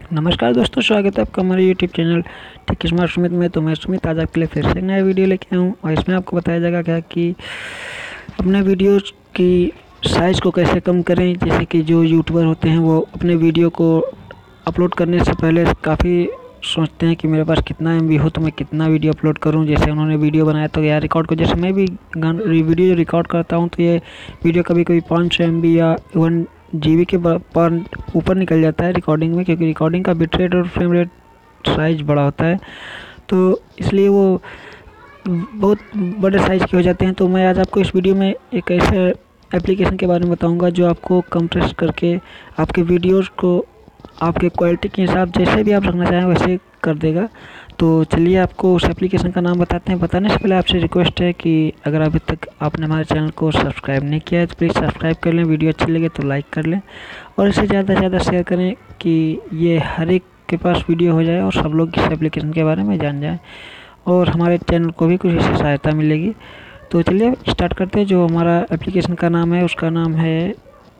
नमस्कार दोस्तों, स्वागत है आपका हमारे YouTube channel tech smart Sumit में। तो मैं सुमित आज आपके लिए फिर से एक नया वीडियो लेके आया हूँ और इसमें आपको बताया जाएगा क्या कि अपने वीडियोस की साइज़ को कैसे कम करें। जैसे कि जो यूट्यूबर होते हैं वो अपने वीडियो को अपलोड करने से पहले काफ़ी सोचते हैं कि मेरे पास कितना एमबी हो तो मैं कितना वीडियो अपलोड करूं। जैसे उन्होंने वीडियो बनाया तो यार रिकॉर्ड को, जैसे मैं भी वीडियो रिकॉर्ड करता हूं तो ये वीडियो कभी कभी 500 MB या 1 GB के पर ऊपर निकल जाता है रिकॉर्डिंग में, क्योंकि रिकॉर्डिंग का बिट रेट और फ्रेम रेट साइज़ बड़ा होता है, तो इसलिए वो बहुत बड़े साइज़ के हो जाते हैं। तो मैं आज आपको इस वीडियो में एक ऐसे एप्लीकेशन के बारे में बताऊंगा जो आपको कंप्रेस करके आपके वीडियोस को आपके क्वालिटी के हिसाब जैसे भी आप रखना चाहें वैसे कर देगा। तो चलिए आपको उस एप्लीकेशन का नाम बताते हैं। बताने से पहले आपसे रिक्वेस्ट है कि अगर अभी तक आपने हमारे चैनल को सब्सक्राइब नहीं किया है तो प्लीज़ सब्सक्राइब कर लें, वीडियो अच्छी लगे तो लाइक कर लें और इसे ज़्यादा से ज़्यादा शेयर करें कि ये हर एक के पास वीडियो हो जाए और सब लोग इस एप्लीकेशन के बारे में जान जाएँ और हमारे चैनल को भी कुछ इससे सहायता मिलेगी। तो चलिए स्टार्ट करते हैं। जो हमारा एप्लीकेशन का नाम है उसका नाम है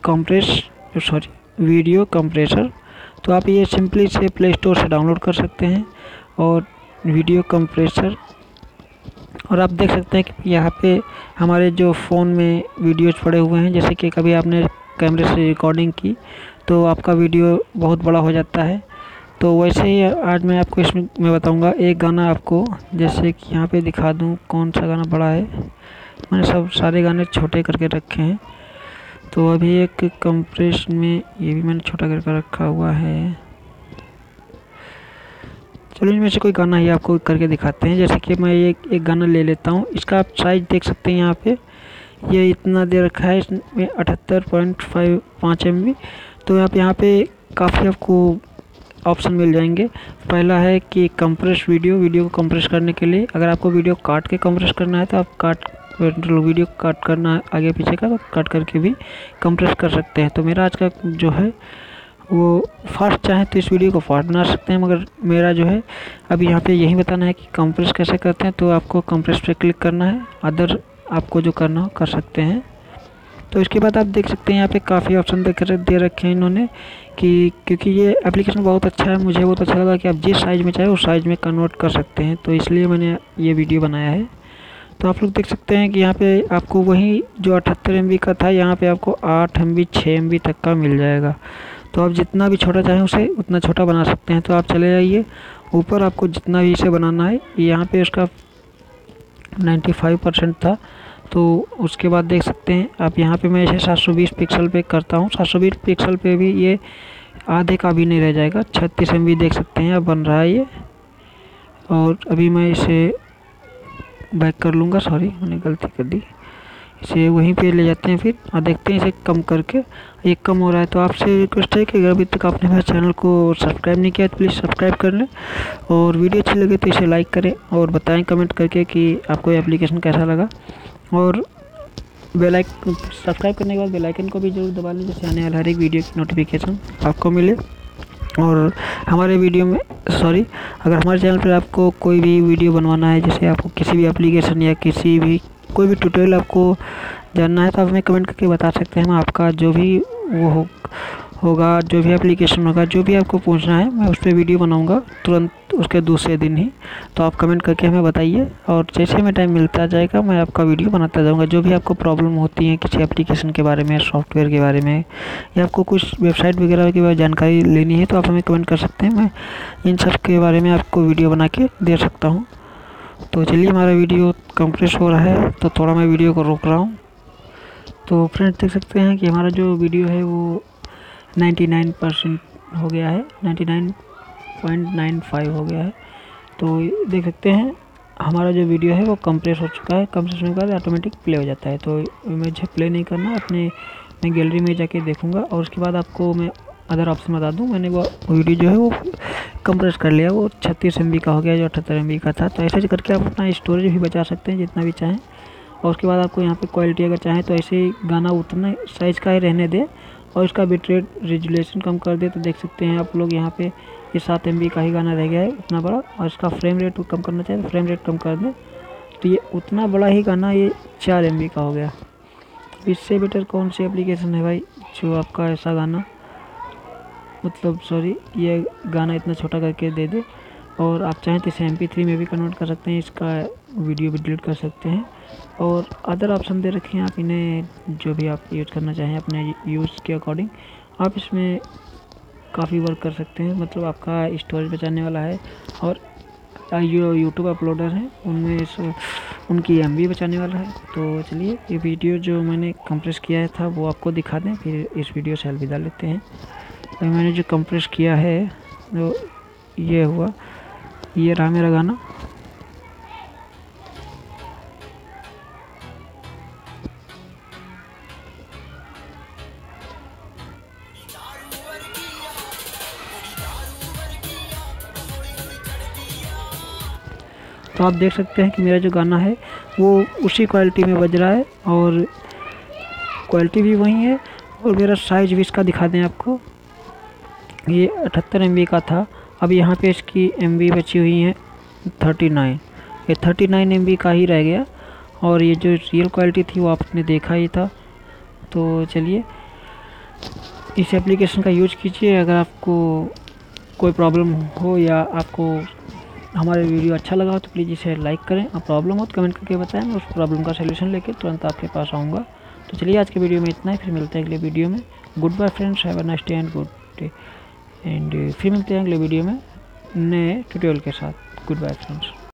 वीडियो कंप्रेसर। तो आप ये सिंपली से प्ले स्टोर से डाउनलोड कर सकते हैं और वीडियो कंप्रेसर, और आप देख सकते हैं कि यहाँ पे हमारे जो फ़ोन में वीडियोज़ पड़े हुए हैं। जैसे कि कभी आपने कैमरे से रिकॉर्डिंग की तो आपका वीडियो बहुत बड़ा हो जाता है। तो वैसे ही आज मैं आपको इसमें मैं बताऊंगा एक गाना आपको, जैसे कि यहाँ पे दिखा दूँ कौन सा गाना बड़ा है। मैंने सब सारे गाने छोटे करके रखे हैं, तो अभी एक कंप्रेस में ये भी मैंने छोटा करके रखा हुआ है। चलो इनमें से कोई गाना ही आपको करके दिखाते हैं। जैसे कि मैं एक गाना ले लेता हूँ, इसका आप साइज़ देख सकते हैं। यहाँ पे ये इतना दे रखा है, इसमें 78.5 MB। तो यहाँ पे काफ़ी आपको ऑप्शन मिल जाएंगे। पहला है कि कंप्रेस वीडियो को कंप्रेस करने के लिए अगर आपको वीडियो काट के कंप्रेस करना है तो आप वीडियो काट करना है आगे पीछे का, तो काट करके भी कंप्रेस कर सकते हैं। तो मेरा आज का जो है वो फास्ट चाहे तो इस वीडियो को फास्ट बना सकते हैं, मगर मेरा जो है अभी यहाँ पे यही बताना है कि कंप्रेस कैसे करते हैं। तो आपको कंप्रेस पे क्लिक करना है, अदर आपको जो करना हो कर सकते हैं। तो इसके बाद आप देख सकते हैं यहाँ पे काफ़ी ऑप्शन दे रखे हैं इन्होंने कि क्योंकि ये एप्लीकेशन बहुत अच्छा है, मुझे बहुत अच्छा लगा कि आप जिस साइज़ में चाहे उस साइज़ में कन्वर्ट कर सकते हैं, तो इसलिए मैंने ये वीडियो बनाया है। तो आप लोग देख सकते हैं कि यहाँ पे आपको वही जो 78 MB का था, यहाँ पे आपको 8 MB 6 MB तक का मिल जाएगा। तो आप जितना भी छोटा चाहें उसे उतना छोटा बना सकते हैं। तो आप चले जाइए ऊपर, आपको जितना भी इसे बनाना है। यहाँ पे उसका 95% था, तो उसके बाद देख सकते हैं आप यहाँ पे मैं इसे 720 पिक्सल पे करता हूँ। 720 पिक्सल पे भी ये आधे का भी नहीं रह जाएगा। 36 MB देख सकते हैं अब बन रहा है ये। और अभी मैं इसे बैक कर लूँगा, सॉरी मैंने गलती कर दी। इसे वहीं पे ले जाते हैं फिर और देखते हैं इसे कम करके ये कम हो रहा है। तो आपसे रिक्वेस्ट है कि अगर अभी तक आपने मेरे चैनल को सब्सक्राइब नहीं किया तो प्लीज़ सब्सक्राइब कर लें और वीडियो अच्छी लगे तो इसे लाइक करें और बताएं कमेंट करके कि आपको ये एप्लीकेशन कैसा लगा। और सब्सक्राइब करने के बाद बेल आइकन को भी जरूर दबा लें, जिससे आने वाले हर एक वीडियो की नोटिफिकेशन आपको मिले। और हमारे वीडियो में अगर हमारे चैनल पर आपको कोई भी वीडियो बनवाना है, जैसे आपको किसी भी एप्लीकेशन या किसी भी कोई भी ट्यूटोरियल आपको जानना है, तो आप हमें कमेंट करके बता सकते हैं। हम आपका जो भी वो होगा, जो भी एप्लीकेशन होगा, जो भी आपको पूछना है, मैं उस पर वीडियो बनाऊंगा तुरंत उसके दूसरे दिन ही। तो आप कमेंट करके हमें बताइए और जैसे हमें टाइम मिलता जाएगा मैं आपका वीडियो बनाता जाऊंगा। जो भी आपको प्रॉब्लम होती है किसी एप्लीकेशन के बारे में, सॉफ्टवेयर के बारे में, या आपको कुछ वेबसाइट वगैरह के बारे में जानकारी लेनी है तो आप हमें कमेंट कर सकते हैं। मैं इन सब के बारे में आपको वीडियो बना के दे सकता हूँ। तो चलिए हमारा वीडियो कंप्रेस हो रहा है तो थोड़ा मैं वीडियो को रोक रहा हूँ। तो फ्रेंड्स देख सकते हैं कि हमारा जो वीडियो है वो 99% हो गया है, 99.95 हो गया है। तो देख सकते हैं हमारा जो वीडियो है वो कंप्रेस हो चुका है। कंप्रेस होने के बाद ऑटोमेटिक प्ले हो जाता है। तो मुझे प्ले नहीं करना, मैं गैलरी में जाके देखूंगा और उसके बाद आपको मैं अदर ऑप्शन बता दूं। मैंने वो वीडियो जो है वो कंप्रेस कर लिया, वो 36 MB का हो गया जो 78 MB का था। तो ऐसे करके आप अपना स्टोरेज भी बचा सकते हैं जितना भी चाहें। और उसके बाद आपको यहाँ पे क्वालिटी अगर चाहें तो ऐसे ही गाना उतना साइज़ का ही रहने दें और इसका बिट रेट रेजुलेशन कम कर दे। तो देख सकते हैं आप लोग यहाँ पे ये 7 MB का ही गाना रह गया है उतना बड़ा, और इसका फ्रेम रेट कम करना चाहिए तो फ्रेम रेट कम कर दें। तो ये उतना बड़ा ही गाना ये 4 MB का हो गया। इससे बेटर कौन सी एप्लीकेशन है भाई जो आपका ऐसा गाना मतलब सॉरी, ये गाना इतना छोटा करके दे दे। और आप चाहें तो इसे MP3 में भी कन्वर्ट कर सकते हैं, इसका वीडियो भी डिलीट कर सकते हैं। और अदर ऑप्शन दे रखे हैं, आप इन्हें जो भी आप यूज़ करना चाहें अपने यूज़ के अकॉर्डिंग आप इसमें काफ़ी वर्क कर सकते हैं। मतलब आपका स्टोरेज बचाने वाला है। और जो यूट्यूब अपलोडर हैं उनमें उनकी MB बचाने वाला है। तो चलिए ये वीडियो जो मैंने कंप्रेस किया था वो आपको दिखा दें, फिर इस वीडियो से अलविदा लेते हैं। तो मैंने जो कंप्रेस किया है तो ये हुआ, ये रहा मेरा गाना। तो आप देख सकते हैं कि मेरा जो गाना है वो उसी क्वालिटी में बज रहा है और क्वालिटी भी वही है। और मेरा साइज भी इसका दिखा दें आपको, ये 78 MB का था। अब यहाँ पे इसकी MB बची हुई है 39। ये 39 MB का ही रह गया और ये जो रियल क्वालिटी थी वो आपने देखा ही था। तो चलिए इस एप्लीकेशन का यूज कीजिए। अगर आपको कोई प्रॉब्लम हो या आपको हमारे वीडियो अच्छा लगा हो तो प्लीज़ इसे लाइक करें। और प्रॉब्लम हो तो कमेंट करके बताएं, मैं उस प्रॉब्लम का सलूशन लेके तुरंत आपके पास आऊँगा। तो चलिए आज के वीडियो में इतना ही, फिर मिलते हैं अगले वीडियो में। Good bye friends, have a nice day and good day. And फिर मिलते हैं अगले वीडियो में नए ट्यूटोरियल के साथ। Good bye friends.